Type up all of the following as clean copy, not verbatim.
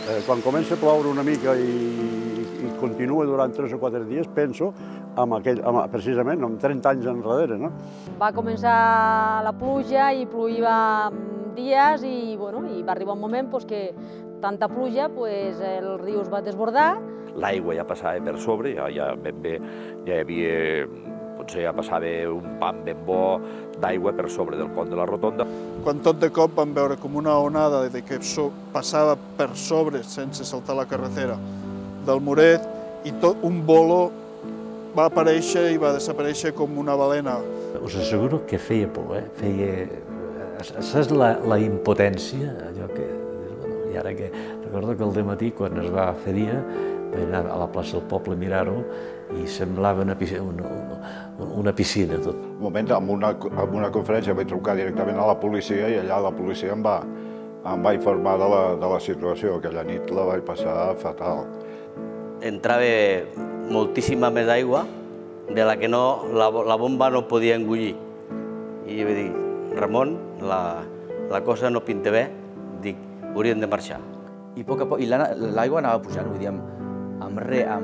Quan comença a ploure una mica i continua durant 3 o 4 dies, penso precisament en 30 anys enrere. Va començar la pluja i ploïa dies i va arribar un moment que tanta pluja el riu es va desbordar. L'aigua ja passava per sobre, ja hi havia, potser ja passava un pam ben bo d'aigua per sobre del pont de la Rotonda. Quan tot de cop vam veure com una onada que passava per sobre, sense saltar la carretera, del Muret, i tot un bolo va aparèixer i va desaparèixer com una balena. Us asseguro que feia por, saps la impotència, allò que... I ara que recordo que al dematí, quan es va fer dia, vaig anar a la plaça del poble a mirar-ho i semblava una piscina tot. Un moment, en una conferència vaig trucar directament a la policia i allà la policia em va informar de la situació. Aquella nit la vaig passar fatal. Entrava moltíssima més aigua de la que la bomba no podia engullir. I jo vaig dir, Ramon, la cosa no pinta bé, dic, hauríem de marxar. I a poc a poc, i l'aigua anava pujant, vull dir, amb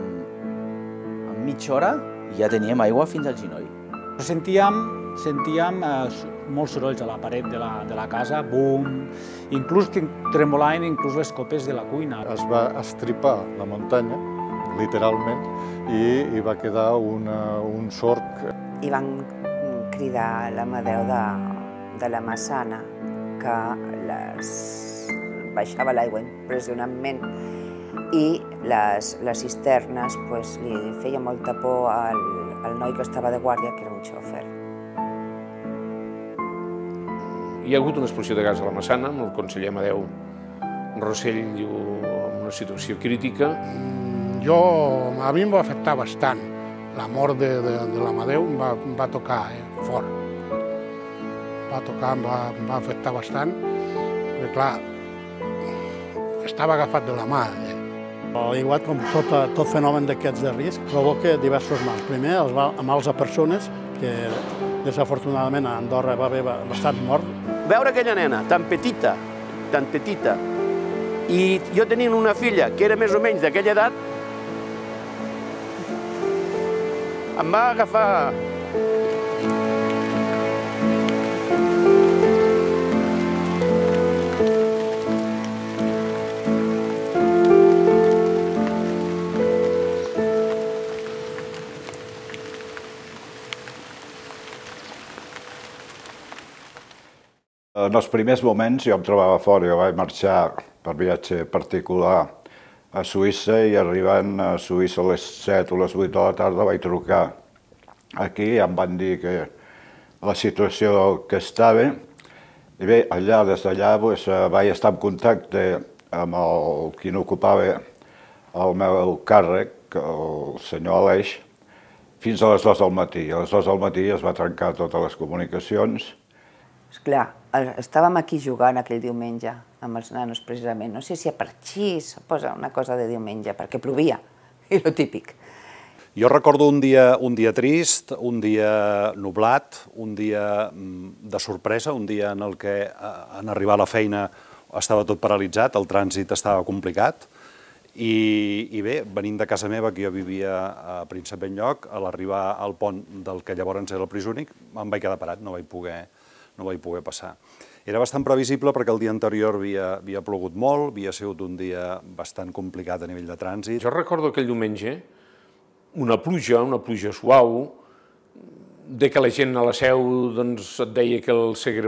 mitja hora ja teníem aigua fins al genoll. Sentíem molts sorolls a la paret de la casa, bum, inclús que tremolaven inclús les copes de la cuina. Es va estripar la muntanya, literalment, i va quedar un sorc. I van cridar l'Amadeu de la Massana, que baixava l'aigua impressionantment, i les cisternes li feia molta por al noi que estava de guàrdia, que era un xòfer. Hi ha hagut una explosió de gas a la Massana, amb el conseller Amadeu Rossell en una situació crítica. A mi em va afectar bastant. La mort de l'Amadeu em va tocar fort. Em va afectar bastant, perquè clar, estava agafat de la mà. Igual com tot fenomen d'aquests de risc, provoca diversos mals. Primer, els mals a persones, que desafortunadament a Andorra va haver bastant mort. Veure aquella nena tan petita, i jo tenint una filla que era més o menys d'aquella edat, em va agafar... En els primers moments jo em trobava fora, jo vaig marxar per viatge particular a Suïssa i arribant a Suïssa a les 7 o les 8 de la tarda vaig trucar aquí i em van dir que la situació que estava. I bé, des d'allà vaig estar en contacte amb qui n'ocupava el meu càrrec, el senyor Aleix, fins a les 2 del matí. A les 2 del matí es va trencar totes les comunicacions. Esclar, estàvem aquí jugant aquell diumenge amb els nanos, precisament. No sé si a parxís o posa una cosa de diumenge, perquè plovia, i lo típic. Jo recordo un dia trist, un dia nublat, un dia de sorpresa, un dia en el que en arribar a la feina estava tot paralitzat, el trànsit estava complicat, i bé, venint de casa meva, que jo vivia a Príncep Benlloc, a l'arribar al pont del que llavors era el Prisúnic, em vaig quedar parat, no vaig poder passar. Era bastant previsible perquè el dia anterior havia plogut molt, havia sigut un dia bastant complicat a nivell de trànsit. Jo recordo aquell diumenge una pluja suau, que la gent a la Seu et deia que el Segre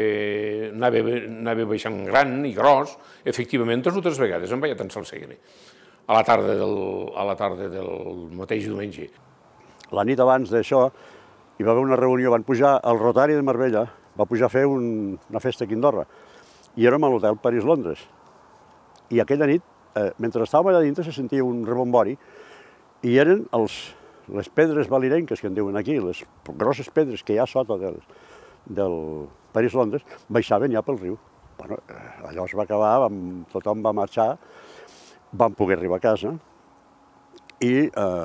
anava baixant gran i gros. Efectivament, 2 o 3 vegades em vaig tensar el Segre, a la tarda del mateix diumenge. La nit abans d'això hi va haver una reunió, van pujar al Rotari de Marbella, va pujar a fer una festa aquí a Andorra, i érem a l'hotel París-Londres. I aquella nit, mentre estàvem allà dintre, se sentia un rebombori, i eren les pedres balirenques, que en diuen aquí, les grosses pedres que hi ha sota del París-Londres, baixaven ja pel riu. Allò es va acabar, tothom va marxar, vam poder arribar a casa, i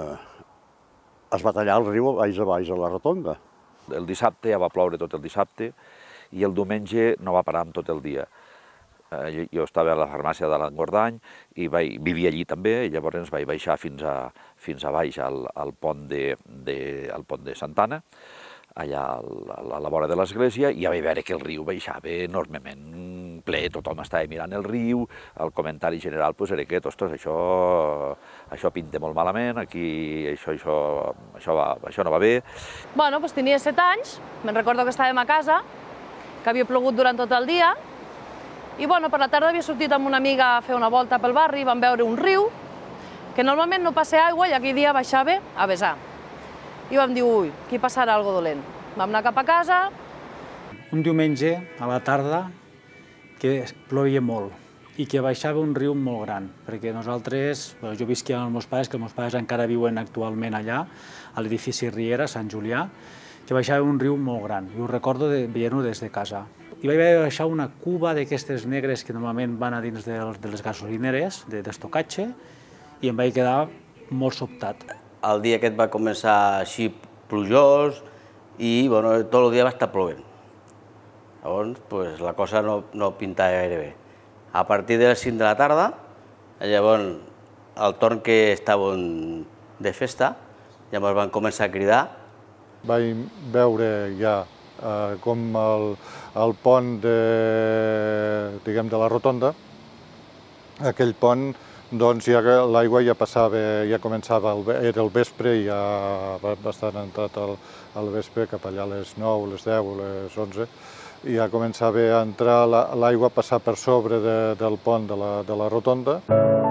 es va tallar el riu baix a baix a la rotonda. El dissabte ja va ploure tot el dissabte i el diumenge no va parar amb tot el dia. Jo estava a la farmàcia de l'Engordany i vivia allí també, i llavors vaig baixar fins a baix al pont de Santana, allà a la vora de l'església, i ja vaig veure que el riu baixava enormement ple, tothom estava mirant el riu, el comentari general era que, ostres, això pinta molt malament, aquí això no va bé. Bueno, doncs tenia 7 anys, me'n recordo que estàvem a casa, que havia plogut durant tot el dia, i bueno, per la tarda havia sortit amb una amiga a fer una volta pel barri, vam veure un riu, que normalment no passa aigua i aquell dia baixava a vessar. I vam dir, ui, aquí passarà alguna cosa dolent. Vam anar cap a casa. Un diumenge, a la tarda, que plovia molt i que baixava un riu molt gran, perquè nosaltres, jo visquia amb els meus pares, que els meus pares encara viuen actualment allà, a l'edifici Riera, Sant Julià, que baixava un riu molt gran, i ho recordo veient-ho des de casa. I vaig baixar una cuba d'aquestes negres que normalment van a dins de les gasolineres, d'estocatge, i em vaig quedar molt sobtat. El dia aquest va començar així plujós i tot el dia va estar plovent. Llavors la cosa no pintava gaire bé. A partir de les 5 de la tarda, llavors al torn que estàvem de festa, llavors van començar a cridar. Vaig veure ja com el pont de la Rotonda, aquell pont, doncs l'aigua ja passava, ja començava, era el vespre i ja va estar entrat al vespre, cap allà a les 9, les 10, les 11, i ja començava a entrar l'aigua, a passar per sobre del pont de la Rotonda.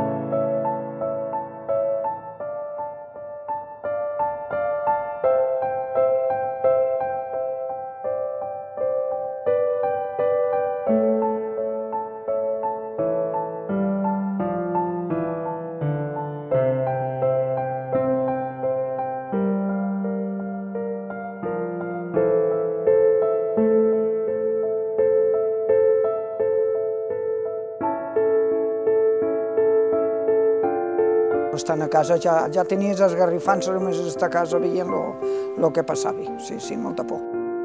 Estant a casa ja tenies esgarrifant-se només estar a casa veient el que passava. Sí, molta por.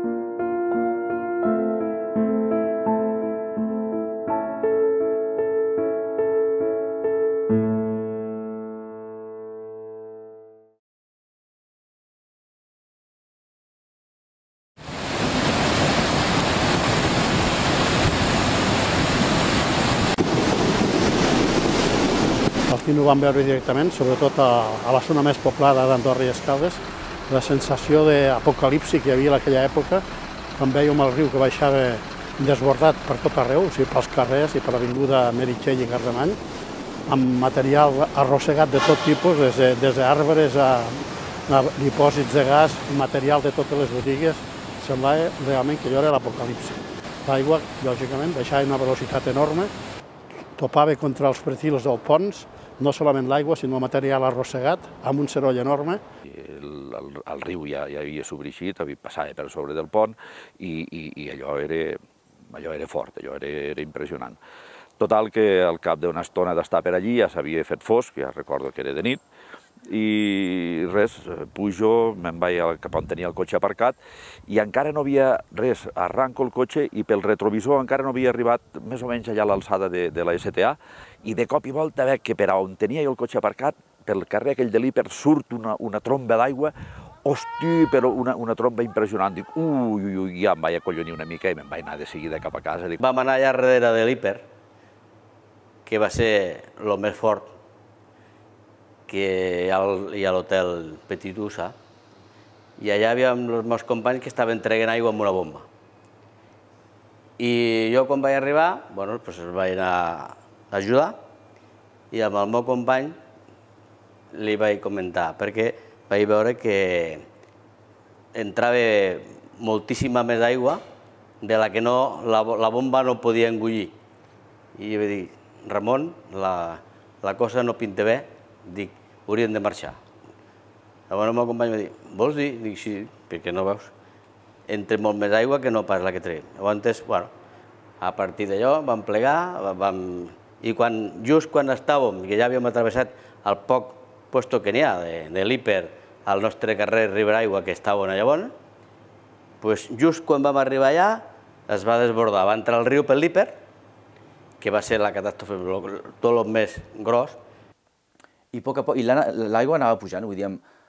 Aquí no ho vam veure directament, sobretot a la zona més poblada d'Andorra i Escaldes, la sensació d'apocalipsi que hi havia en aquella època, quan vèiem el riu que baixava desbordat per tot arreu, o sigui, pels carrers i per l'avinguda Meritxell i Cardamany, amb material arrossegat de tot tipus, des d'arbres a dipòsits de gas, material de totes les botigues, semblava realment que allò era l'apocalipsi. L'aigua, lògicament, baixava a una velocitat enorme, topava contra els pretils dels ponts, no solament l'aigua, sinó el material arrossegat, amb un soroll enorme. El riu ja havia sobreeixit, passava per sobre del pont, i allò era fort, allò era impressionant. Total que al cap d'una estona d'estar per allí ja s'havia fet fosc, ja recordo que era de nit, i res, pujo, me'n vaig cap on tenia el cotxe aparcat i encara no havia res, arranco el cotxe i pel retrovisor encara no havia arribat més o menys allà a l'alçada de la STA i de cop i volta veig que per on tenia jo el cotxe aparcat, pel carrer aquell de l'Hiper, surt una tromba d'aigua, hosti, però una tromba impressionant. Dic, ui, ja em vaig acollonir una mica i me'n vaig anar de seguida cap a casa. Vam anar allà darrere de l'Hiper, que va ser el més fort, que hi ha l'hotel Petit Usa, i allà hi havia els meus companys que estaven traient aigua amb una bomba. I jo quan vaig arribar, doncs els vaig anar a ajudar, i amb el meu company li vaig comentar, perquè vaig veure que entrava moltíssima més aigua de la que la bomba no podia engullir. I vaig dir, Ramon, la cosa no pinta bé, dic, hauríem de marxar. Llavors el meu company va dir, vols dir? Dic, sí, perquè no veus? Entra molt més aigua que no pas la que traiem. Llavors, a partir d'allò vam plegar, i just quan estàvem, que ja havíem travessat el poc puesto que n'hi ha de l'Hiper al nostre carrer Riberaigua que estàvem llavors, just quan vam arribar allà es va desbordar, va entrar el riu per l'Hiper, que va ser la catàstrofe tot el més gros. I a poc a poc, i l'aigua anava pujant, vull dir,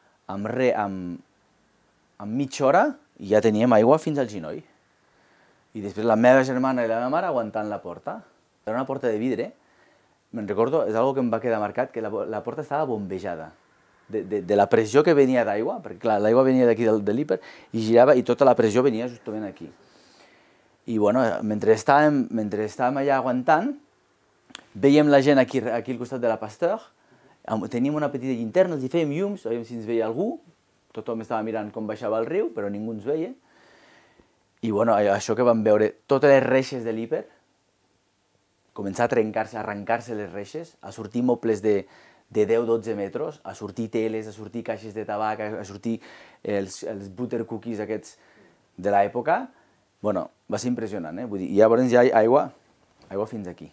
amb mitja hora ja teníem aigua fins al genoll. I després la meva germana i la meva mare aguantant la porta. Era una porta de vidre. Me'n recordo, és una que em va quedar marcat, que la porta estava bombejada. De la pressió que venia d'aigua, perquè clar, l'aigua venia d'aquí de l'hiper, i girava, i tota la pressió venia justament aquí. I bueno, mentre estàvem allà aguantant, veiem la gent aquí al costat de la Pasteur, teníem una petita llinterna, els hi fèiem llums, veiem si ens veia algú, tothom estava mirant com baixava el riu, però ningú ens veia. I bueno, això que vam veure, totes les reixes de l'hiper, començar a trencar-se, a arrencar-se les reixes, a sortir mobles de 10-12 metres, a sortir teles, a sortir caixes de tabac, a sortir els butter cookies aquests de l'època. Bueno, va ser impressionant, eh? Vull dir, llavors ja hi ha aigua fins aquí.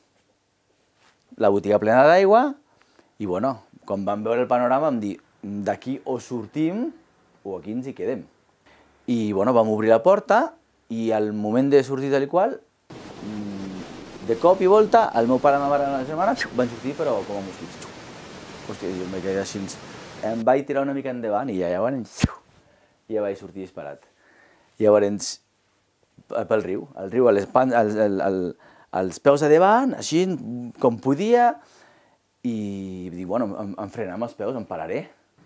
La botiga plena d'aigua, i bueno, quan vam veure el panorama vam dir, d'aquí o sortim o aquí ens hi quedem. I bueno, vam obrir la porta i al moment de sortir tal i qual, de cop i volta, el meu pare, la meva mare i la germana van sortir però com a mosquits. Hòstia, jo em vaig quedar així. Em vaig tirar una mica endavant i ja vaig sortir disparat. Llavors, pel riu, el riu als peus a davant, així com podia, i dic, bueno, em frenem amb els peus, em pararé.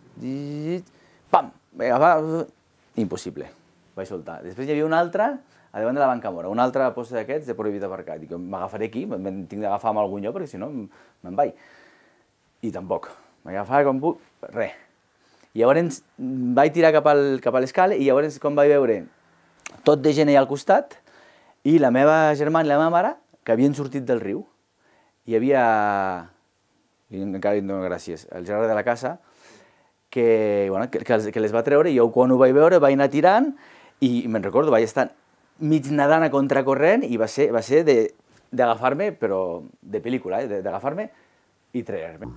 Pam! Vaig agafar... Impossible. Vaig soltar. Després hi havia un altre a davant de la Banca Mora, un altre post d'aquests de prohibit aparcar. Dic, m'agafaré aquí, tinc d'agafar amb algun lloc perquè si no me'n vaig. I tampoc. Vaig agafar com puc, res. I llavors vaig tirar cap a l'escala i llavors com vaig veure tot de gent allà al costat i la meva germana i la meva mare que havien sortit del riu. Hi havia, i encara li dono gràcies, el Gerard de la Casa, que les va treure i jo quan ho vaig veure vaig anar tirant i me'n recordo, vaig estar mig nedant a contracorrent i va ser d'agafar-me, però de pel·lícula, d'agafar-me i treure-me.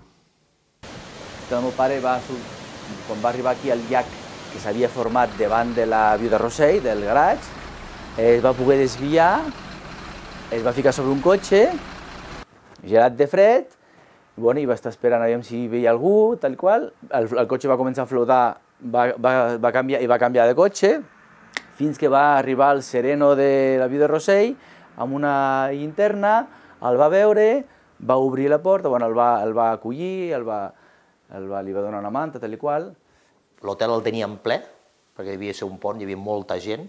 El meu pare, quan va arribar aquí al llac que s'havia format davant de la Viu de Rossell, del garatge, es va poder desviar, es va ficar sobre un cotxe, gelat de fred, i va estar esperant a veure si hi veia algú, tal qual. El cotxe va començar a flotar, va canviar de cotxe, fins que va arribar al sereno de la Viu de Rossell, amb una llinterna, el va veure, va obrir la porta, el va acollir, li va donar una manta, tal qual. L'hotel el teníem ple, perquè devia ser un pont, hi havia molta gent,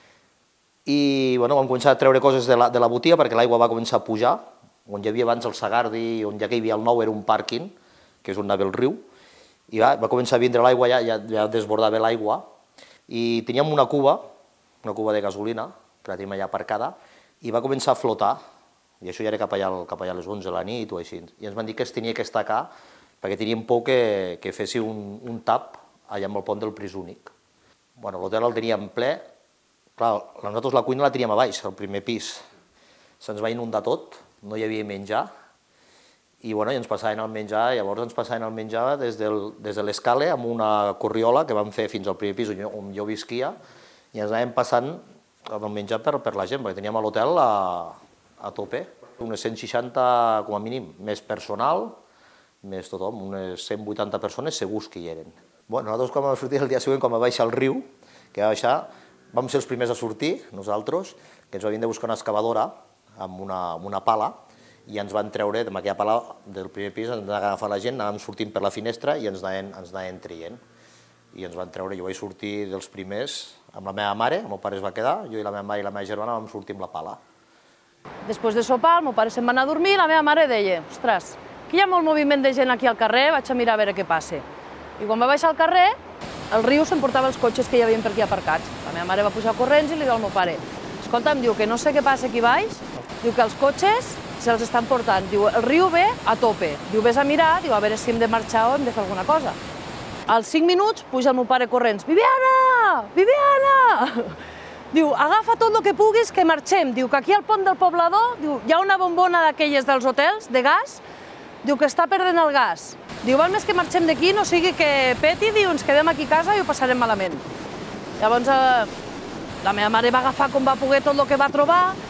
i vam començar a treure coses de la botiga perquè l'aigua va començar a pujar. On hi havia abans el Sagardi, on ja que hi havia el nou, era un pàrquing, que és on anava el riu, i va començar a vindre l'aigua, ja desbordava l'aigua, i teníem una cuba de gasolina, que la teníem allà aparcada, i va començar a flotar, i això ja era cap allà a les 11 de la nit o així, i ens van dir que es tenia que estacar, perquè teníem por que fessi un tap allà amb el pont del Pris Únic. L'hotel el teníem ple, clar, nosaltres la cuina la teníem a baix, al primer pis, se'ns va inundar tot, no hi havia menjar, i ens passaven el menjar, llavors ens passaven el menjar des de l'escala amb una corriola que vam fer fins al primer pis on jo visquia, i ens anàvem passant el menjar per la gent, perquè teníem l'hotel a tope, unes 160 com a mínim, més personal, més tothom, unes 180 persones segurs que hi eren. Nosaltres quan vam sortir el dia següent, quan va baixar el riu, que va baixar, vam ser els primers a sortir, nosaltres, que ens havíem de buscar una excavadora amb una pala, i ens van treure amb aquella pala del primer pis, ens van agafar la gent, anàvem sortint per la finestra i ens anaven traient. I ens van treure, jo vaig sortir dels primers amb la meva mare, el meu pare es va quedar, jo i la meva mare i la meva germana vam sortir amb la pala. Després de sopar, el meu pare se'n va anar a dormir i la meva mare deia, ostres, que hi ha molt moviment de gent aquí al carrer, vaig a mirar a veure què passa. I quan va baixar al carrer, el riu s'emportava els cotxes que hi havia per aquí aparcats. La meva mare va pujar corrents i li diu al meu pare, escolta, em diu que no sé què passa aquí baix, diu que els cotxes se'ls estan portant, diu, el riu ve a tope, diu, vés a mirar, diu, a veure si hem de marxar o hem de fer alguna cosa. Als 5 minuts puja el meu pare corrents, Viviana! Viviana! Diu, agafa tot el que puguis que marxem, diu que aquí al pont del Poblador, diu, hi ha una bombona d'aquelles dels hotels, de gas, diu que està perdent el gas. Diu, val més que marxem d'aquí, no sigui que peti, diu, ens quedem aquí a casa i ho passarem malament. Llavors, la meva mare va agafar com va poder tot el que va trobar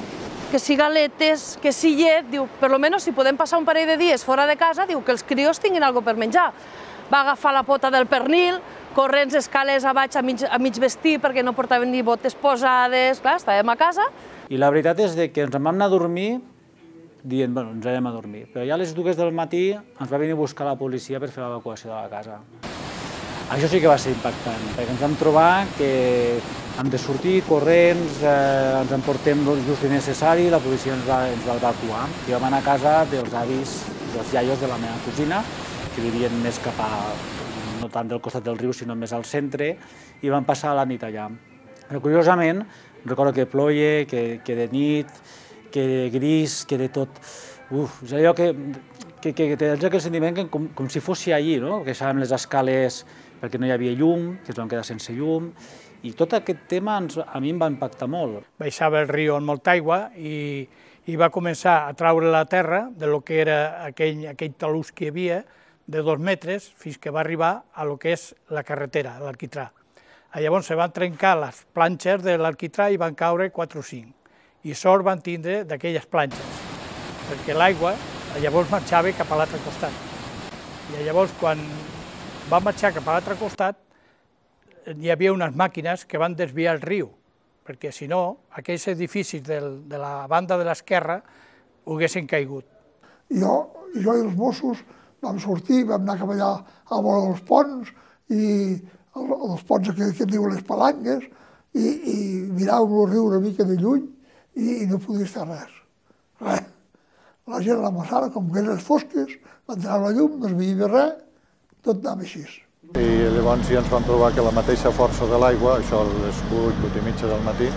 que si galetes, que si llet, diu, per lo menos si podem passar un parell de dies fora de casa, diu, que els crios tinguin alguna per menjar. Va agafar la pota del pernil, corrents escales a baix a mig vestir perquè no portaven ni botes posades, clar, estàvem a casa. I la veritat és que ens en vam anar a dormir dient, bueno, ens anem a dormir, però ja a les 2 del matí ens va venir a buscar la policia per fer l'evacuació de la casa. Això sí que va ser impactant, perquè ens vam trobar que hem de sortir corrents, ens emportem el just necessari, la policia ens va evacuar. I vam anar a casa dels avis, dels iaios de la meva cosina, que vivien més cap a, no tant del costat del riu, sinó més al centre, i vam passar la nit allà. Però curiosament, recordo que ploia, que de nit, que de gris, que de tot. És allò que tens aquell sentiment com si fossi allí, no? Que estàvem les escales perquè no hi havia llum, que ens vam quedar sense llum, i tot aquest tema a mi em va impactar molt. Baixava el riu amb molta aigua i va començar a traure la terra de lo que era aquell talús que hi havia, de 2 metres, fins que va arribar a lo que és la carretera, l'Alquitrà. Llavors se van trencar les planxes de l'Alquitrà i van caure 4 o 5. I sort van tindre d'aquelles planxes, perquè l'aigua llavors marxava cap a l'altre costat. I llavors, quan va marxar cap a l'altre costat, hi havia unes màquines que van desviar el riu, perquè si no, aquells edificis de la banda de l'esquerra ho haguessin caigut. Jo i els Mossos vam sortir, vam anar cap allà a vora dels ponts, i els ponts que en diuen les palanques, i miràvem el riu una mica de lluny i no podies fer res. Res. La gent a la Massana, com que eren fosques, va entrar la llum, no es veia res, tot anava així. I llavors ja ens vam trobar que la mateixa força de l'aigua, això a les 8, 8 i mitja del matí,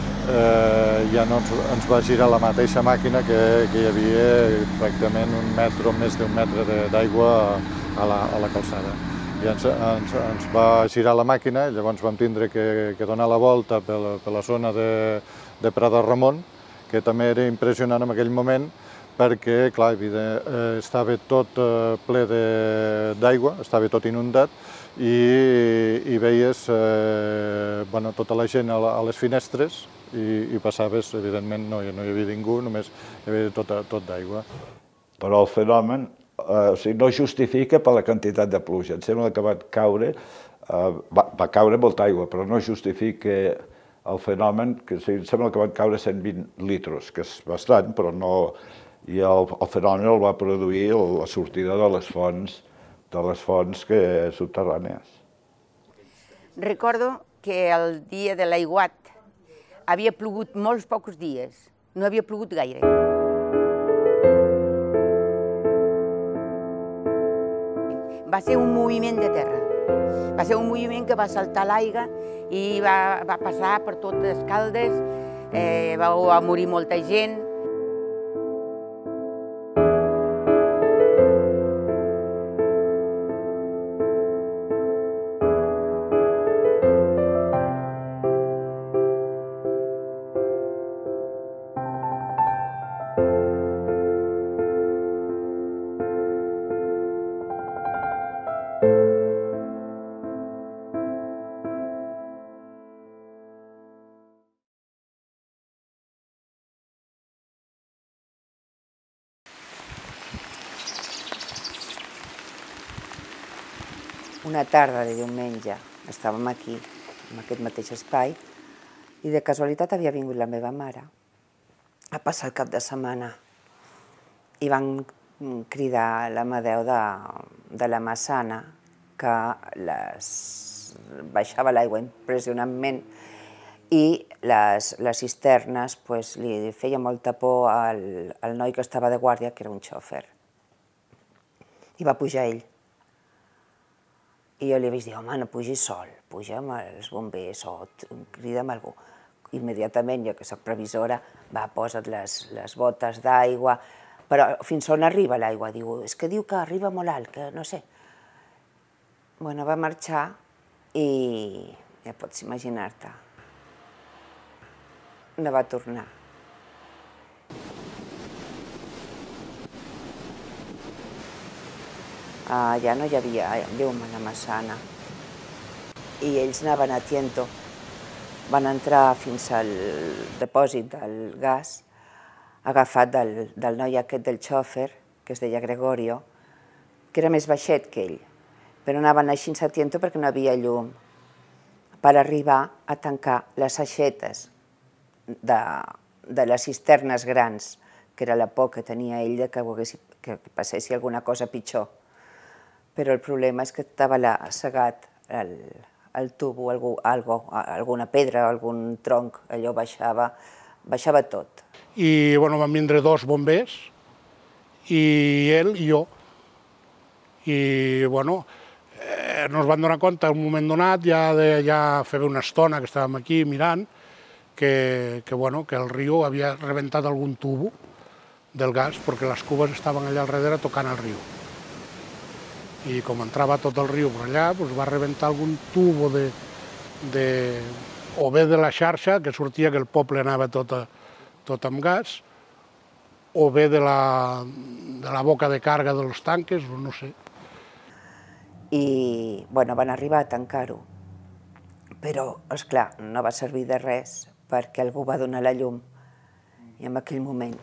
ja no ens va girar la mateixa màquina que hi havia pràcticament un metre o més d'un metre d'aigua a la calçada. I ens va girar la màquina, i llavors vam tindre que donar la volta per la zona de Prat de Ramon, que també era impressionant en aquell moment, perquè, clar, estava tot ple d'aigua, estava tot inundat, i veies tota la gent a les finestres, i passaves, evidentment, no hi havia ningú, només hi havia tot d'aigua. Però el fenomen no justifica per la quantitat de pluja. Em sembla que va caure molta aigua, però no justifica el fenomen, que em sembla que van caure 120 litres, que és bastant, però no... I el fenomen el va produir la sortida de les fonts subterrànies. Recordo que el dia de l'aiguat havia plogut molts pocs dies, no havia plogut gaire. Va ser un moviment de terra, va ser un moviment que va saltar l'aigua i va passar per totes les caldes, va morir molta gent. Una tarda de diumenge estàvem aquí, en aquest mateix espai, i de casualitat havia vingut la meva mare a passar el cap de setmana. I van cridar l'Amadeu de la Massana, que baixava l'aigua impressionantment, i les cisternes li feia molta por al noi que estava de guàrdia, que era un xòfer. I va pujar ell. I jo li vaig dir, home, no pugis sol, puja amb els bombers o crida amb algú. Immediatament, jo que soc previsora, va posar les botes d'aigua, però fins on arriba l'aigua? És que diu que arriba molt alt, que no sé. Bueno, va marxar i ja pots imaginar-te. No va tornar. Ja no hi havia llum a la Massana. I ells anaven a Tiento. Van entrar fins al depòsit del gas agafat del noi aquest del xòfer, que es deia Gregorio, que era més baixet que ell, però anaven així a tiento perquè no havia llum, per arribar a tancar les aixetes de les cisternes grans, que era la por que tenia ell que passessi alguna cosa pitjor. Però el problema és que estava cegat el tubo, alguna pedra, algun tronc, allò baixava tot. I van vindre 2 bombers, i ell i jo. I ens van donar compte en un moment donat, ja feia una estona que estàvem aquí mirant, que el riu havia rebentat algun tubo del gas, perquè les cubes estaven allà al darrere tocant el riu. I com entrava tot el riu per allà, va rebentar algun tubo o bé de la xarxa, que sortia que el poble anava tot amb gas, o bé de la boca de càrrega dels tanques, no sé. I van arribar a tancar-ho, però, esclar, no va servir de res, perquè algú va donar la llum, i en aquell moment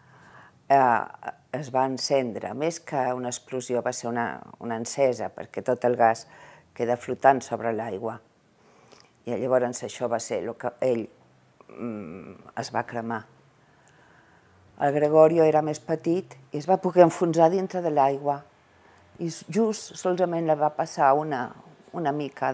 es va encendre, més que una explosió, va ser una encesa, perquè tot el gas queda flotant sobre l'aigua. I llavors això va ser el que ell es va cremar. El Gregorio era més petit i es va poder enfonsar dintre de l'aigua. I just solament li va passar una mica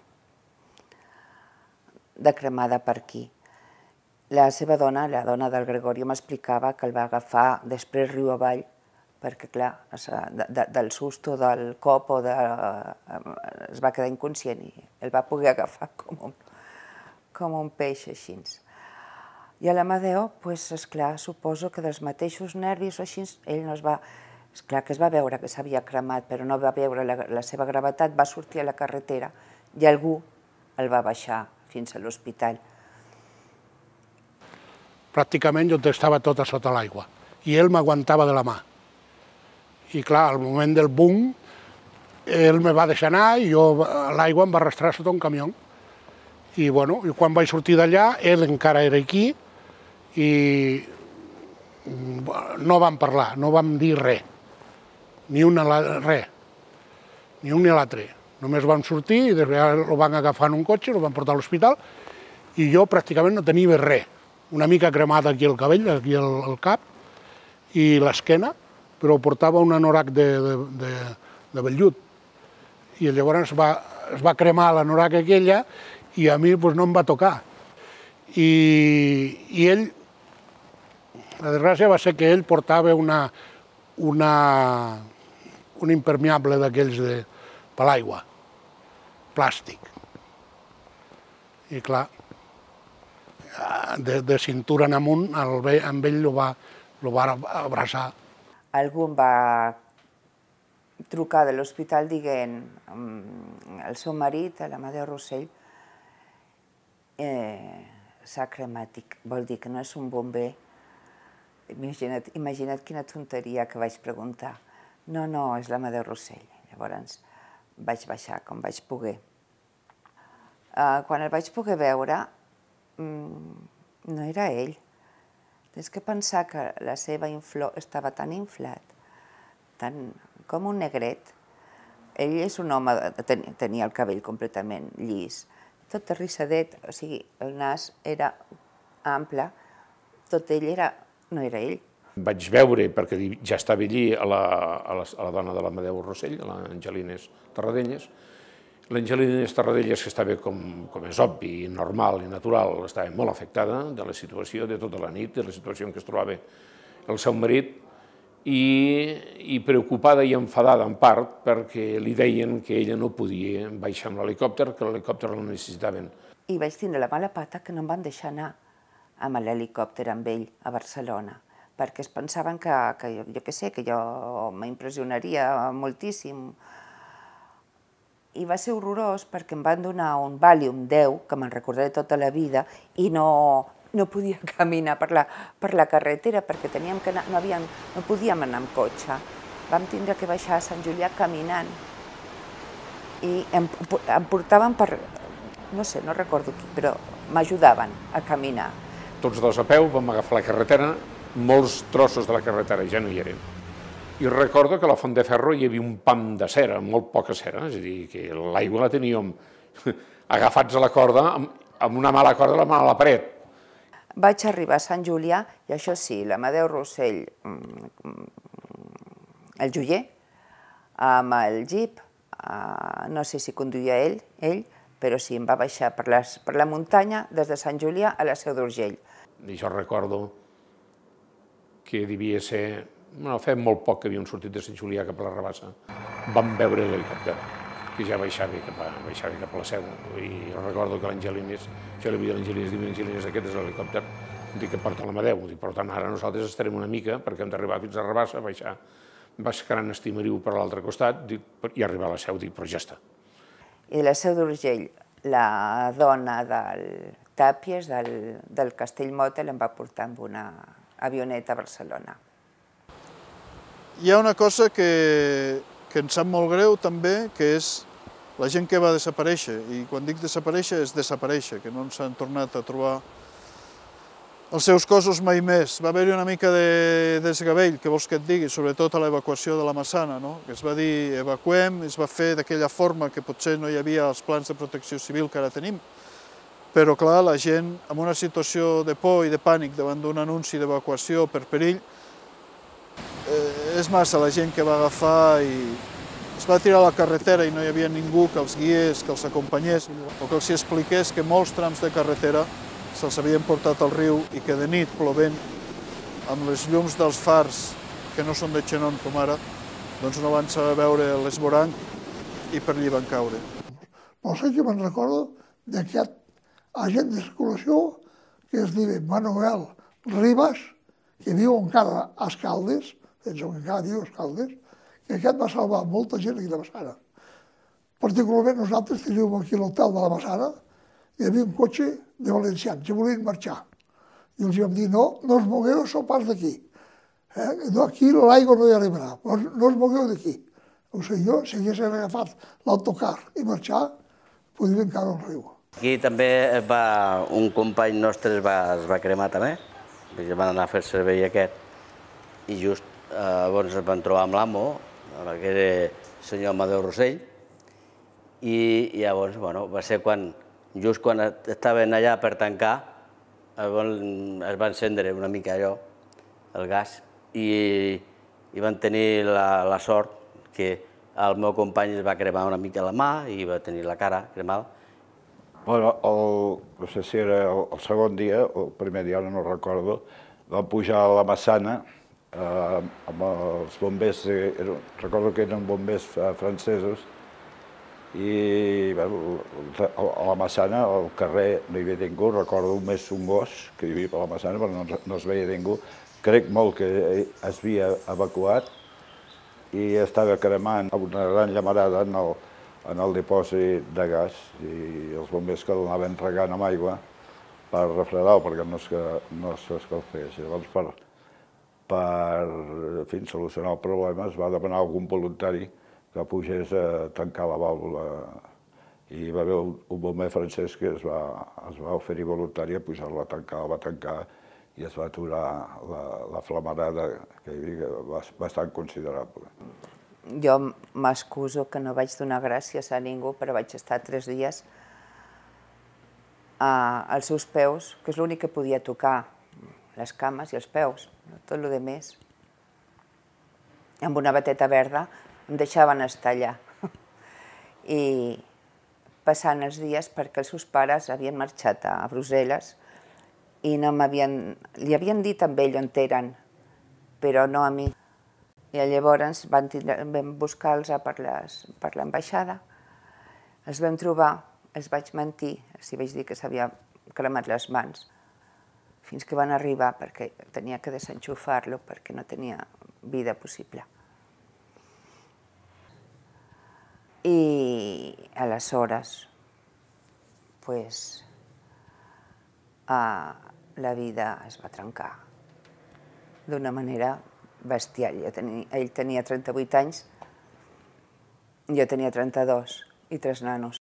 de cremada per aquí. La seva dona, la dona del Gregorio, m'explicava que el va agafar després riu avall, perquè, clar, del susto, del cop, es va quedar inconscient i el va poder agafar com un peix així. I a l'Amadeo, esclar, suposo que dels mateixos nervis o així, ell no es va... Esclar que es va veure que s'havia cremat, però no va veure la seva gravetat, va sortir a la carretera i algú el va baixar fins a l'hospital. Pràcticament jo estava tot a sota l'aigua i ell m'aguantava de la mà. I clar, al moment del boom, ell me va deixar anar i l'aigua em va arrastrar sota un camió. I quan vaig sortir d'allà, ell encara era aquí i no vam parlar, no vam dir res, ni un ni l'altre. Només vam sortir i després el van agafar en un cotxe, el van portar a l'hospital i jo pràcticament no tenia res. Una mica cremada aquí el cabell, aquí el cap i l'esquena, però portava un anorac de vellut. I llavors es va cremar l'anorac aquella i a mi no em va tocar. I ell, la desgràcia va ser que ell portava un impermeable d'aquells per l'aigua, plàstic. I clar, de cintura en amunt, amb ell ho va abraçar. Algú em va trucar de l'hospital dient el seu marit, l'Amadeo Rossell, s'ha cremat, vol dir que no és un bomber. Imagina't quina tonteria que vaig preguntar. No, és l'Amadeo Rossell. Llavors vaig baixar com vaig poder. Quan el vaig poder veure, no era ell. Tens que pensar que la seva inflor estava tan inflat, com un negret. Ell és un home, tenia el cabell completament llis, tot terrissadet, o sigui, el nas era ample, tot ell no era ell. Vaig veure, perquè ja estava allí, a la dona de l'Amadeo Rossell, l'Angelines Tarradellas. L'Angelines Tarradellas, que estava, com és obvi, normal i natural, estava molt afectada de la situació, de tota la nit, de la situació en què es trobava el seu marit, i preocupada i enfadada en part perquè li deien que ella no podia baixar amb l'helicòpter, que l'helicòpter el necessitaven. I vaig tindre la mala pata que no em van deixar anar amb l'helicòpter amb ell a Barcelona, perquè es pensaven que jo què sé, que jo m'impressionaria moltíssim. I va ser horrorós perquè em van donar un Valium 10, que me'n recordaré tota la vida, i no podia caminar per la carretera perquè teníem que anar, no podíem anar amb cotxe. Vam tindre que baixar a Sant Julià caminant i em portaven per, no sé, no recordo qui, però m'ajudaven a caminar. Tots dos a peu vam agafar la carretera molts trossos de la carretera ja no hi eren. I recordo que a la Font de Ferro hi havia un pam de cera, molt poca cera, és a dir, que l'aigua la teníem agafats a la corda, amb una mala corda a la mà a la paret. Vaig arribar a Sant Julià, i això sí, l'Amadeu Rossell, el joier, amb el jeep, no sé si conduïa ell, però sí, em va baixar per la muntanya des de Sant Julià a la Seu d'Urgell. I jo recordo que devia ser... Feia molt poc que havíem sortit de Sant Julià cap a la Rabassa. Vam veure l'helicòpter, que ja baixava cap a la Seu. I recordo que l'Angelines, jo li havia dit a l'Angelines, diu, Angelines, aquest és l'helicòpter, dic que porta l'Amadeu. Per tant, ara nosaltres estarem una mica, perquè hem d'arribar fins a Rabassa, baixar Gran Estimariu per l'altre costat i arribar a la Seu, dic, però ja està. I la Seu d'Urgell, la dona del Tàpies, del Castell Motel, em va portar amb una avioneta a Barcelona. Hi ha una cosa que em sap molt greu també, que és la gent que va desaparèixer. I quan dic desaparèixer, és desaparèixer, que no ens han tornat a trobar els seus cossos mai més. Va haver-hi una mica de desgavell, que vols que et digui, sobretot a l'evacuació de la Massana, no? Que es va dir evacuem, es va fer d'aquella forma que potser no hi havia els plans de protecció civil que ara tenim, però clar, la gent en una situació de por i de pànic davant d'un anunci d'evacuació per perill, és massa la gent que va agafar i es va tirar a la carretera i no hi havia ningú que els guiés, que els acompanyés o que els expliqués que molts trams de carretera se'ls havien portat al riu i que de nit, plovent, amb les llums dels fars, que no són de xenon com ara, doncs no van saber veure l'esvoranc i per allí van caure. Però sí que me'n recordo d'aquest agent de circulació que es diu Manuel Ribas, que viu encara a Escaldes, penso que encara viu a Escaldes, que aquest va salvar molta gent aquí a la Massana. Particularment nosaltres teníem aquí l'hotel de la Massana, hi havia un cotxe de valencians que volien marxar. I els vam dir, no us mogueu, sou pas d'aquí. Aquí l'aigua no hi arribarà, no us mogueu d'aquí. O sigui, si haguessin agafat l'autocar i marxar, podrien caure al riu. Aquí també un company nostre es va cremar també, perquè van anar a fer servei aquest, i just llavors es van trobar amb l'amo, que era el senyor Amadeu Rossell, i llavors va ser just quan estaven allà per tancar, es va encendre una mica allò, el gas, i van tenir la sort que el meu company es va cremar una mica la mà i va tenir la cara cremada. No sé si era el segon dia, o el primer dia, ara no recordo, vam pujar a la Massana amb els bombers, recordo que eren bombers francesos, i a la Massana, al carrer, no hi havia ningú, recordo només un gos que hi havia per la Massana, però no es veia ningú. Crec molt que es havia evacuat i estava cremant una gran llamarada en el dipòsit de gas i els bombers que l'anaven regant amb aigua per refredar-ho perquè no s'escalfés. Llavors, per solucionar el problema, es va demanar a algun voluntari que pugés a tancar la vàlvula i hi va haver un bomber francès que es va oferir voluntari a pujar-la a tancar, la va tancar i es va aturar la flamarada que hi havia, bastant considerable. Jo m'excuso que no vaig donar gràcies a ningú, però vaig estar 3 dies als seus peus, que és l'únic que podia tocar, les cames i els peus, tot el que més. Amb una bateta verda em deixaven estar allà. I passant els dies, perquè els seus pares havien marxat a Brussel·les i li havien dit a ell on eren, però no a mi. I llavors vam buscar-los per l'ambaixada, els vam trobar, els vaig mentir, els vaig dir que s'havia cremat les mans, fins que van arribar perquè tenia que desenxufar-lo perquè no tenia vida possible. I aleshores, la vida es va trencar d'una manera bestial. Ell tenia 38 anys, jo tenia 32 i 3 nanos.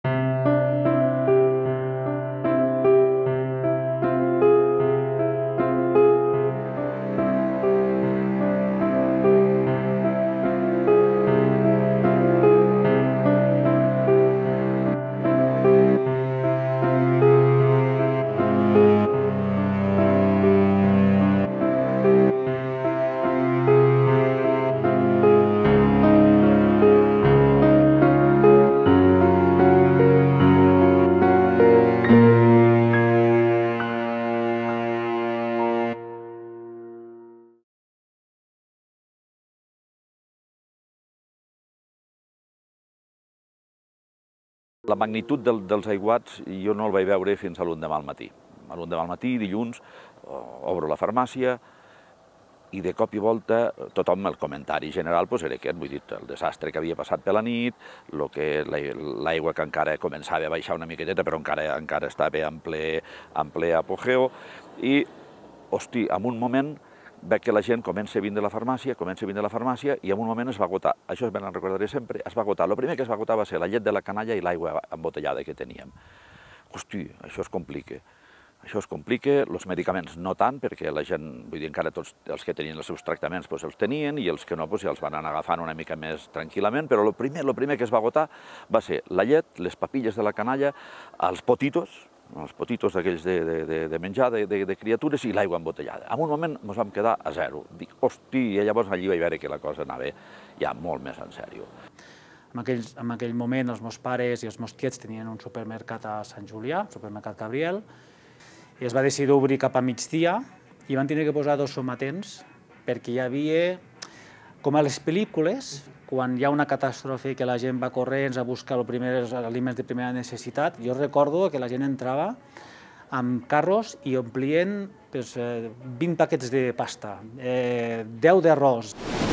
La magnitud dels aiguats jo no el vaig veure fins a l'endemà al matí. A l'endemà al matí, dilluns, obro la farmàcia i de cop i volta tothom, el comentari general era aquest, vull dir, el desastre que havia passat per la nit, l'aigua que encara començava a baixar una miqueteta, però encara estava en ple apogeu, i, hosti, en un moment veig que la gent comença a vindre a la farmàcia, i en un moment es va agotar, això me'n recordaré sempre, es va agotar. El primer que es va agotar va ser la llet de la canalla i l'aigua embotellada que teníem. Hosti, això es complica. Això es complica, els medicaments no tant, perquè la gent, vull dir, encara tots els que tenien els seus tractaments els tenien i els que no ja els van anar agafant una mica més tranquil·lament, però el primer que es va agotar va ser la llet, les papilles de la canalla, els potitos d'aquells de menjar de criatures i l'aigua embotellada. En un moment ens vam quedar a zero. Dic, hosti, i llavors allí vaig veure que la cosa anava ja molt més en sèrio. En aquell moment els meus pares i els meus tiets tenien un supermercat a Sant Julià, supermercat Gabriel, i es va decidir obrir cap a migdia i van tenir que posar 2 sometents perquè hi havia, com a les pel·lícules, quan hi ha una catàstrofe que la gent va corrents a buscar els aliments de primera necessitat, jo recordo que la gent entrava amb carros i omplien 20 paquets de pasta, 10 d'arròs.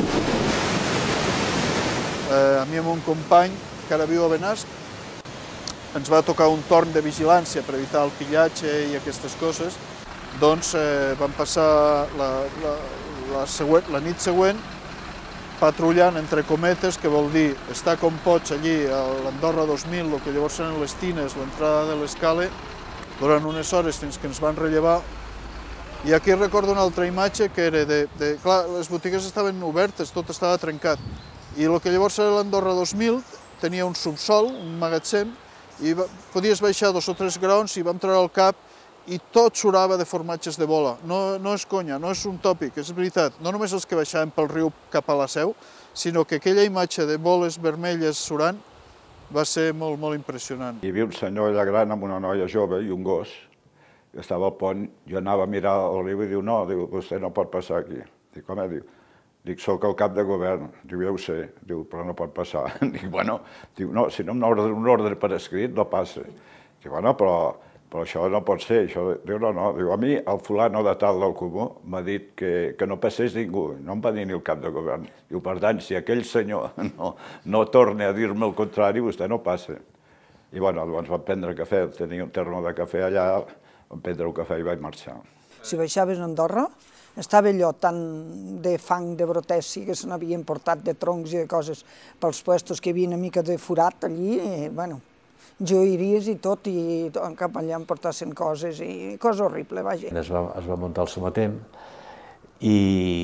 A mi amb un company que ara viu a Benasc ens va tocar un torn de vigilància per evitar el pillatge i aquestes coses, doncs vam passar la nit següent patrullant entre cometes, que vol dir estar com pots allí a l'Andorra 2000, el que llavors eren les Tines, l'entrada de l'Escala, durant unes hores fins que ens van rellevar. I aquí recordo una altra imatge que era clar, les botigues estaven obertes, tot estava trencat, i el que llavors era l'Andorra 2000 tenia un subsol, un magatzem, i podies baixar 2 o 3 graons i vam treure el cap i tot surava de formatges de bola. No és conya, no és un tòpic, és veritat. No només els que baixaven pel riu cap a la Seu, sinó que aquella imatge de boles vermelles surant va ser molt, molt impressionant. Hi havia un senyor allà gran amb una noia jove i un gos, que estava al pont, jo anava a mirar el riu i diu, no, vostè no pot passar aquí. Dic, com dic, soc el cap de govern. Diu, ja ho sé. Diu, però no pot passar. Dic, bueno, no, si no em donen un ordre per escrit, no passa. Dic, bueno, però això no pot ser. Diu, no. Diu, a mi el fulano de tal del Comú m'ha dit que no passés ningú. No em va dir ni el cap de govern. Diu, per tant, si aquell senyor no torna a dir-me el contrari, vostè no passa. I bueno, llavors vam prendre cafè, tenia un termo de cafè allà, vam prendre un cafè i vaig marxar. Si baixaves a Andorra, estava allò tan de fang, de brotessi, que se n'havien portat de troncs i de coses pels puestos, que hi havia una mica de forat allí, i bueno, joieries i tot, i cap allà em portassin coses, i cosa horrible, vaja. Es va muntar el sometent i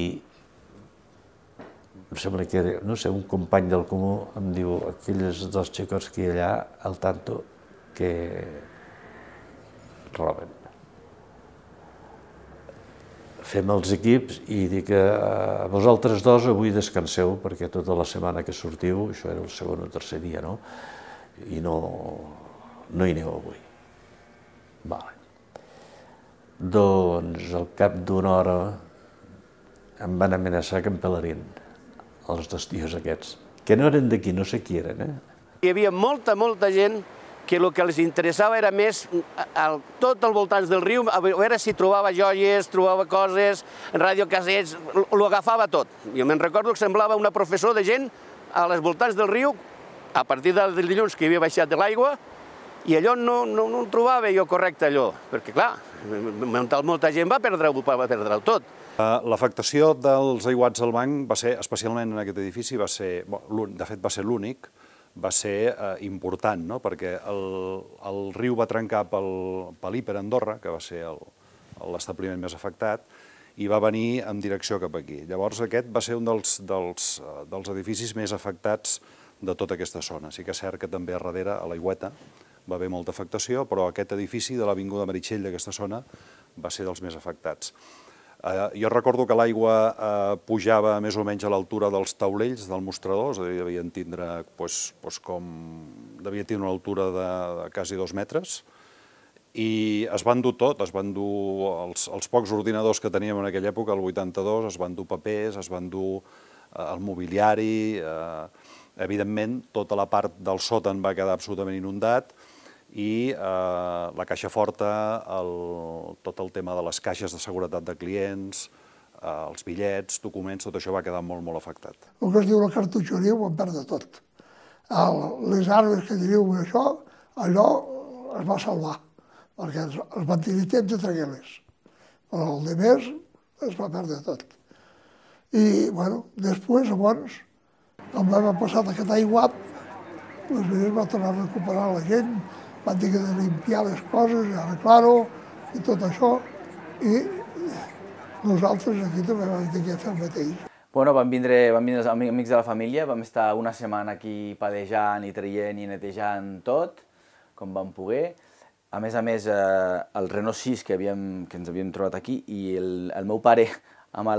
em sembla que era, no sé, un company del Comú em diu, aquells 2 xicots que hi ha allà, al tanto, que roben. Fem els equips i dic a vosaltres 2 avui descanseu perquè tota la setmana que sortiu, això era el segon o tercer dia, no? I no hi aneu avui. Vale. Doncs al cap d'una hora em van amenaçar que em pelarien els 2 tios aquests, que no eren d'aquí, no sé qui eren. Hi havia molta gent que el que els interessava era més tot al voltant del riu, a veure si trobava joies, trobava coses, radiocassets, ho agafava tot. Jo me'n recordo que semblava una professor de gent a les voltants del riu, a partir del dilluns que havia baixat de l'aigua, i allò no ho trobava jo correcte, allò, perquè clar, molta gent va perdre-ho tot. L'afectació dels aiguats al banc va ser, especialment en aquest edifici, de fet va ser l'únic, va ser important, perquè el riu va trencar per l'Hiper Andorra, que va ser l'establiment més afectat, i va venir en direcció cap aquí. Llavors aquest va ser un dels edificis més afectats de tota aquesta zona. Sí que és cert que també a darrere, a l'Aigüeta, va haver molta afectació, però aquest edifici de l'Avinguda Meritxell d'aquesta zona va ser dels més afectats. Jo recordo que l'aigua pujava més o menys a l'altura dels taulells del mostrador, és a dir, devien tindre una altura de quasi 2 metres, i es van dur tot, es van dur els pocs ordinadors que teníem en aquella època, el 82, es van dur papers, es van dur el mobiliari, Evidentment, tota la part del sòtan va quedar absolutament inundat i la caixa forta, tot el tema de les caixes de seguretat de clients, els bitllets, documents, tot això va quedar molt, molt afectat. El que es diu la cartutxeria ho van perdre tot. Les armes que diríeu això, allò es va salvar, perquè es van tenir temps de traguer-les. Però el de més es va perdre tot. I, bueno, després, llavors, com vam passar aquest aiguat, les veres va tornar a recuperar la gent, van dir que de limpiar les coses, arreglar-ho i tot això, i nosaltres aquí també vam dir que fer el mateix. Bueno, van vindre els amics de la família, vam estar una setmana aquí padejant i traient i netejant tot, com vam poder. A més, el Renault 6 que ens havíem trobat aquí i el meu pare, amb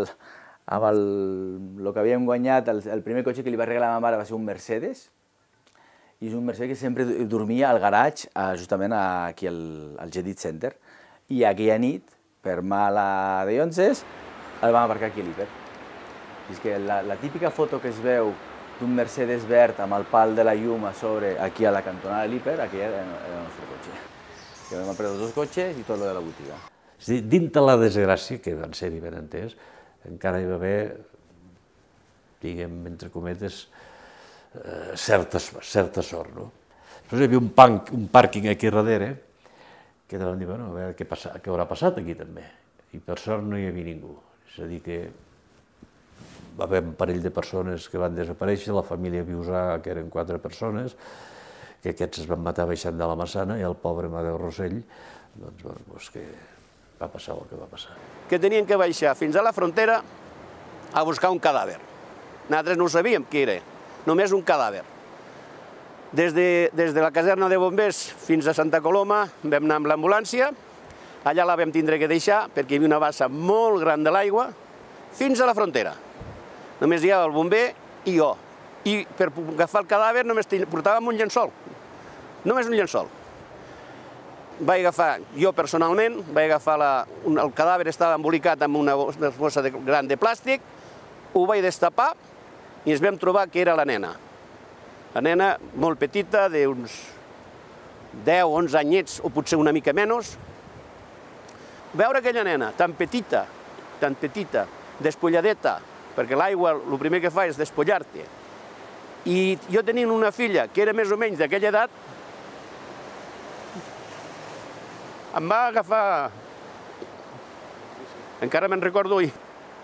el que havíem guanyat, el primer cotxe que li va regalar a ma mare va ser un Mercedes, i és un Mercedes que sempre dormia al garatge, justament aquí al Jedid Center, i aquella nit, per mala de llonces, el vam aparcar aquí a l'Hiper. És que la típica foto que es veu d'un Mercedes verd amb el pal de la llum a sobre, aquí a la cantonada de l'Hiper, aquella era el nostre cotxe. Que vam perdre els dos cotxes i tot el de la botiga. És a dir, dintre la desgràcia, que van ser-hi ben entès, encara hi va haver, diguem, entre cometes, certa sort, no? Després hi havia un pàrquing aquí darrere, que vam dir, bueno, a veure què haurà passat aquí també. I per sort no hi havia ningú. És a dir, que va haver un parell de persones que van desaparèixer, la família Viusà, que eren 4 persones, que aquests es van matar baixant de la Massana, i el pobre Amadeu Rossell, doncs, bueno, que va passar el que va passar. Que tenien que baixar fins a la frontera a buscar un cadàver. Nosaltres no sabíem què era, només un cadàver. Des de la caserna de bombers fins a Santa Coloma vam anar amb l'ambulància, allà la vam tindre que deixar perquè hi havia una bassa molt gran de l'aigua, fins a la frontera. Només hi havia el bomber i jo. I per agafar el cadàver només portàvem un llençol, només un llençol. Vaig agafar, jo personalment, el cadàver estava embolicat amb una bossa gran de plàstic, ho vaig destapar i ens vam trobar que era la nena. La nena molt petita, d'uns 10 o 11 anyets, o potser una mica menys. Veure aquella nena tan petita, despulladeta, perquè l'aigua el primer que fa és despullar-te, i jo tenint una filla que era més o menys d'aquella edat, em va agafar... Encara me'n recordo i...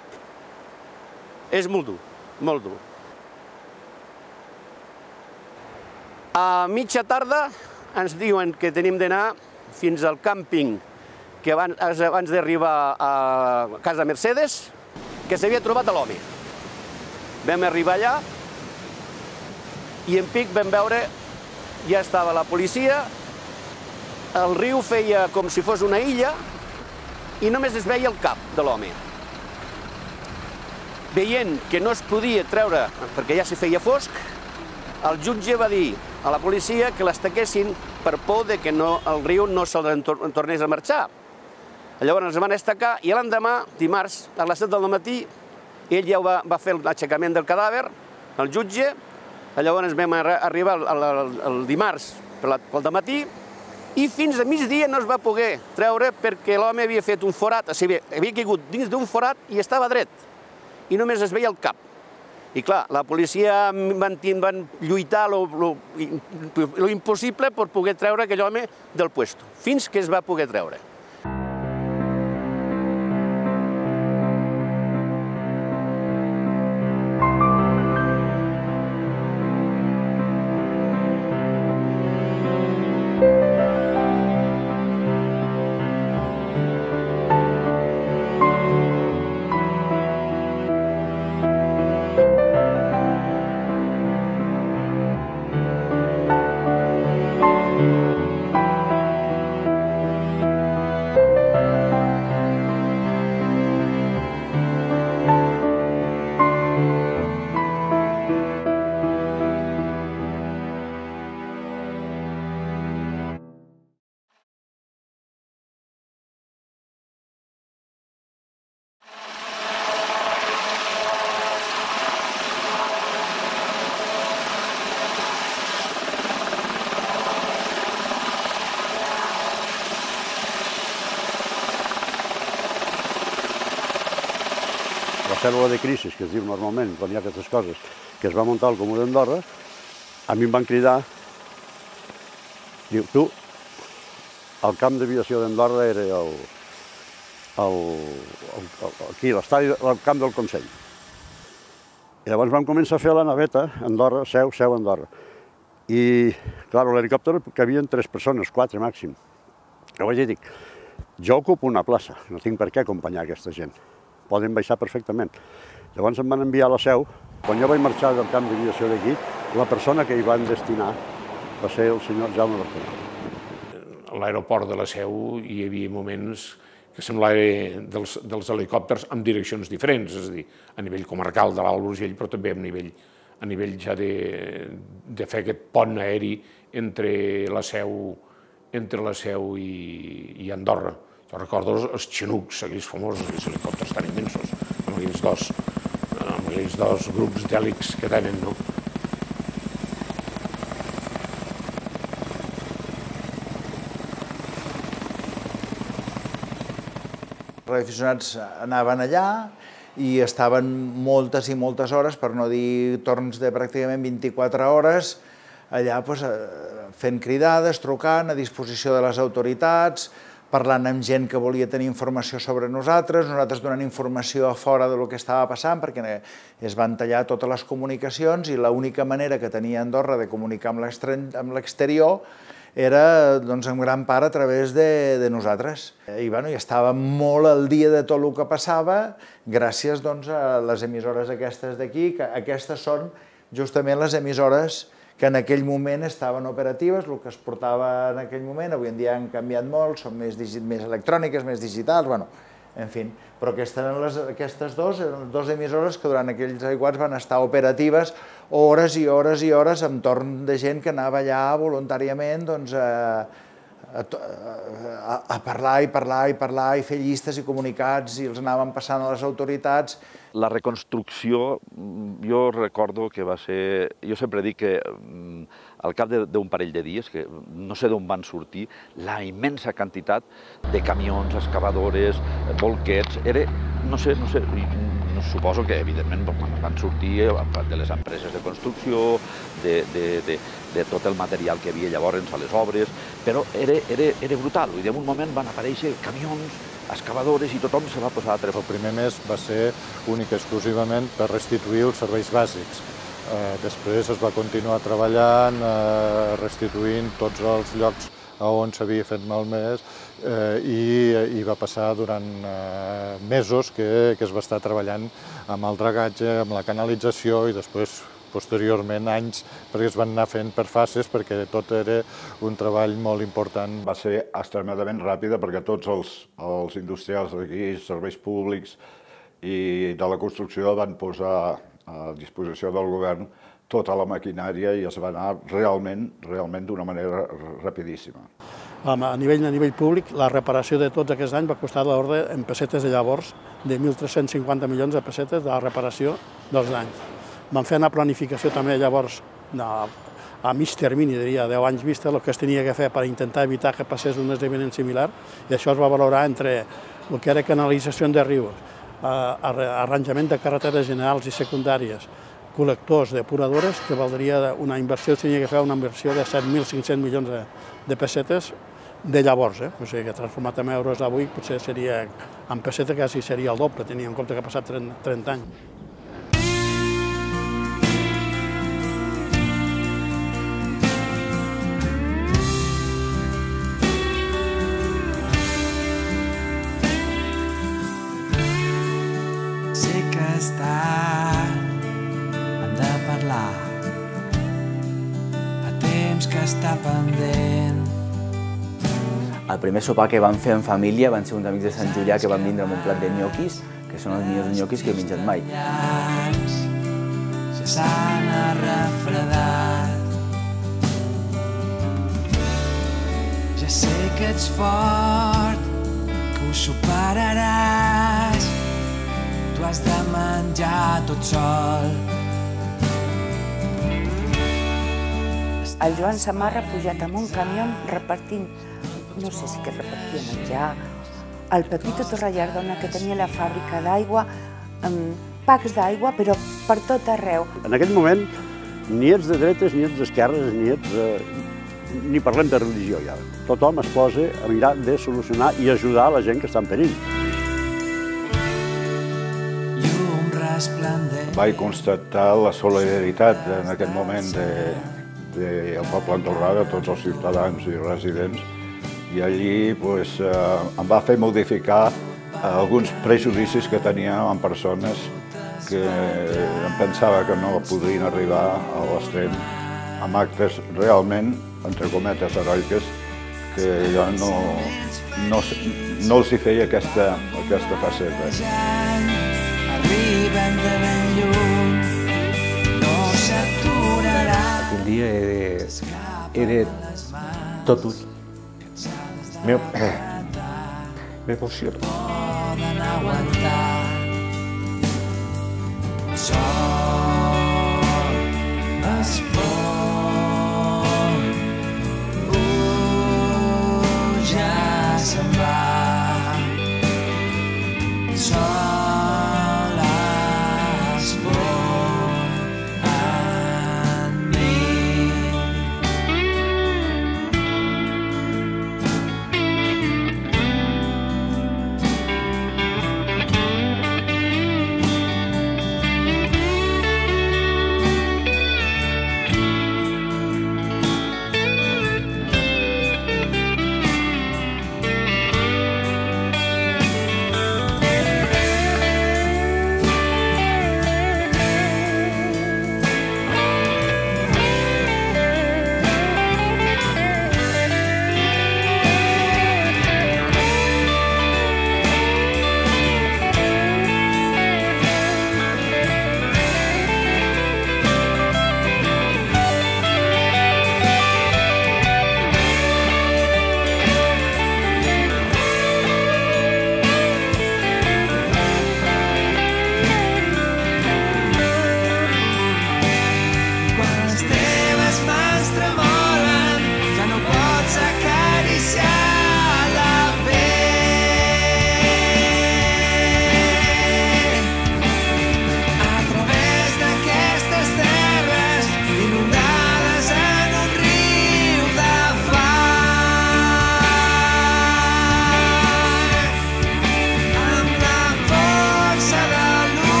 És molt dur, molt dur. A mitja tarda ens diuen que tenim d'anar fins al càmping que abans d'arribar a Casa Mercedes, que s'havia trobat a l'home. Vam arribar allà i en pic vam veure, ja estava la policia, el riu feia com si fos una illa i només es veia el cap de l'home. Veient que no es podia treure, perquè ja s'hi feia fosc, el jutge va dir a la policia que l'estaquessin per por que el riu no se'l tornés a marxar. Llavors ens van estacar i l'endemà, dimarts, a les 7 del matí, ell ja va fer l'aixecament del cadàver, el jutge. Llavors vam arribar el dimarts pel matí i fins a migdia no es va poder treure perquè l'home havia fet un forat, havia caigut dins d'un forat i estava dret i només es veia el cap. I clar, la policia van lluitar lo impossible per poder treure aquell home del puesto, fins que es va poder treure. cèl·lula de crisi, que es diu normalment, quan hi ha aquestes coses, que es va muntar al Comú d'Andorra, a mi em van cridar, diu, tu, el camp d'aviació d'Andorra era aquí, l'estadi, el camp del Consell. I llavors vam començar a fer la naveta, Andorra, seu Andorra. I, clar, l'helicòpter cabien 3 persones, 4 màxim. Llavors ja dic, jo ocupo una plaça, no tinc per què acompanyar aquesta gent. Poden baixar perfectament. Llavors em van enviar a la seu. Quan jo vaig marxar del camp d'aviació d'aquí, la persona que hi van destinar va ser el senyor Jaume Bartomeu. A l'aeroport de la Seu hi havia moments que semblava dels helicòpters amb direccions diferents, és a dir, a nivell comarcal de l'Alt Urgell, però també a nivell ja de fer aquest pont aeri entre la Seu i Andorra. Jo recordo els Chinooks, aquells famosos, aquells helicòpters tan immensos, amb aquells dos grups d'hèlix que tenen, no? Els radioaficionats anaven allà i estaven moltes i moltes hores, per no dir torns de pràcticament 24 hores, allà fent cridades, trucant, a disposició de les autoritats, parlant amb gent que volia tenir informació sobre nosaltres donant informació a fora del que estava passant, perquè es van tallar totes les comunicacions i l'única manera que tenia Andorra de comunicar amb l'exterior era en gran part a través de nosaltres. I estàvem molt al dia de tot el que passava gràcies a les emissores aquestes d'aquí, que aquestes són justament les emissores que en aquell moment estaven operatives, el que es portava en aquell moment, avui en dia han canviat molt, són més electròniques, més digitals, en fi, però aquestes dues emissores que durant aquells aiguats van estar operatives hores i hores i hores amb torn de gent que anava allà voluntàriament a parlar i parlar i parlar i fer llistes i comunicats i els anaven passant a les autoritats. La reconstrucció, jo recordo que va ser... Jo sempre dic que al cap d'un parell de dies, que no sé d'on van sortir, la immensa quantitat de camions, excavadores, bolquets, era, no sé, suposo que evidentment van sortir de les empreses de construcció, de tot el material que hi havia llavors a les obres, però era brutal. I en un moment van aparèixer camions, excavadores i tothom se va posar a treballar. El primer mes va ser únic i exclusivament per restituir els serveis bàsics. Després es va continuar treballant, restituint tots els llocs on s'havia fet malmès i va passar durant mesos que es va estar treballant amb el dragatge, amb la canalització i després posteriorment anys, perquè es van anar fent per fases, perquè tot era un treball molt important. Va ser extremadament ràpida perquè tots els industrials d'aquí, serveis públics i de la construcció van posar a disposició del govern tota la maquinària i es va anar realment d'una manera rapidíssima. A nivell públic, la reparació de tots aquests anys va costar l'ordre en pessetes de llavors de 1.350 milions de pessetes de la reparació dels danys. Vam fer una planificació també llavors a mig termini, diria, 10 anys vista, el que es tenia que fer per intentar evitar que passés un esdeveniment similar, i això es va valorar entre el que era canalització de rius, arranjament de carreteres generals i secundàries, col·lectors, depuradores, que valdria una inversió, tenia que fer una inversió de 7.500 milions de pessetes de llavors, o sigui que transformat en euros avui potser seria, en pesseta quasi seria el doble, tenia en compte que ha passat 30 anys. Hem de parlar, fa temps que està pendent. El primer sopar que vam fer en família van ser uns amics de Sant Julià que van vindre amb un plat de nyoquis, que són els millors nyoquis que he menjat mai. Ja s'han refredat. Ja sé que ets fort, que ho superaràs. Tu has de menjar tot sol. El Joan Samarra ha pujat amb un camió repartint, no sé si que repartia menjar, el Pepito Torrallardona, que tenia la fàbrica d'aigua, pacs d'aigua, però per tot arreu. En aquell moment ni ets de dretes, ni ets d'esquerres, ni parlem de religió ja. Tothom es posa a mirar de solucionar i ajudar la gent que està en perill. Vaig constatar la solidaritat en aquest moment del poble andorrà, de tots els ciutadans i residents, i allí em va fer modificar alguns prejudicis que tenia en persones que em pensava que no podrien arribar a l'extrem amb actes realment, entre cometes, heroiques, que jo no els hi feia aquesta faceta. Arriben de ben lluny, no s'aturarà. Aquell dia era tot un. M'emociona. Poden aguantar.